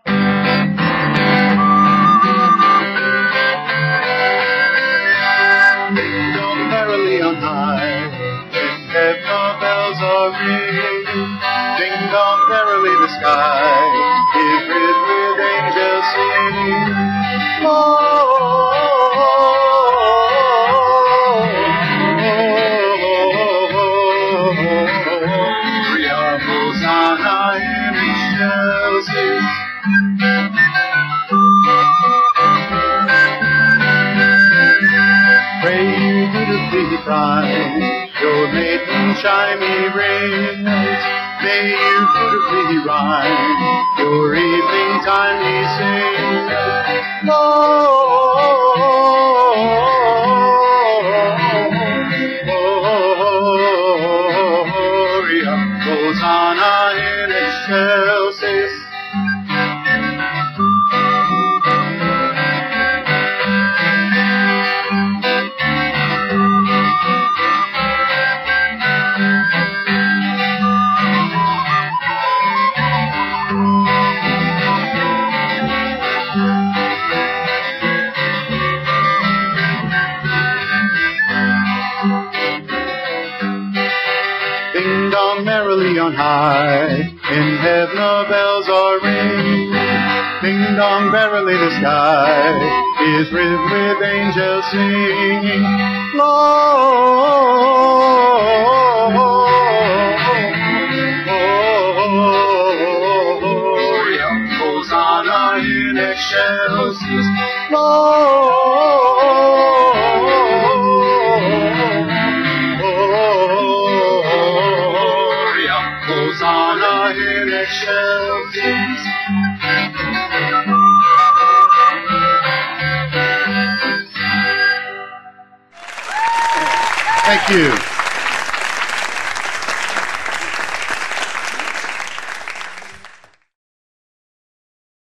Merrily on high, in heaven the bells are ringing. Ding dong merrily the sky is lit with angels singing. Gloria, Hosanna in excelsis. Pray you beautifully prime your maiden chimey rings. May you beautifully rhyme your evening timely sing. Gloria, Hosanna in excelsis. Ding dong merrily on high, in heaven the bells are ringing. Ding dong merrily the sky is writ with angels singing. Gloria, Hosanna in excelsis. Hosanna in excelsis. Thank you.